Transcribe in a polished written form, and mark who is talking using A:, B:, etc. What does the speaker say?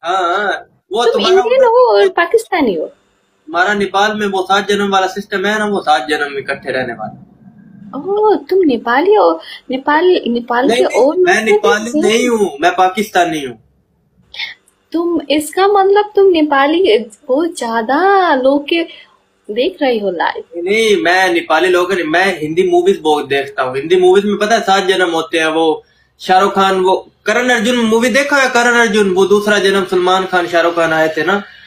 A: हाँ हाँ, वो
B: तुम
A: तुम्हारा
B: इंडियन हो और पाकिस्तानी हो?
A: हमारा नेपाल में वो 7 जन्म वाला सिस्टम है ना, वो 7 जन्म इकट्ठे रहने वाला।
B: ओह, तुम नेपाली हो? नेपाल नेपाल
A: नहीं
B: के
A: नहीं,
B: और
A: मैं
B: लोग में भी
A: नेपाली नहीं
B: सेम?
A: हूँ, मैं पाकिस्तानी हूँ।
B: तुम, इसका मतलब तुम नेपाली बहुत ज्यादा लोग के देख रही हो लाइव।
A: नहीं नहीं, मैं नेपाली लोग नहीं, मैं हिंदी मूवीज बहुत देखता हूँ। हिंदी मूवीज में पता है 7 जन्म होते हैं। वो शाहरुख खान, वो करण अर्जुन मूवी देखा है? करण अर्जुन, वो दूसरा जन्म, सलमान खान शाहरुख खान आए थे ना।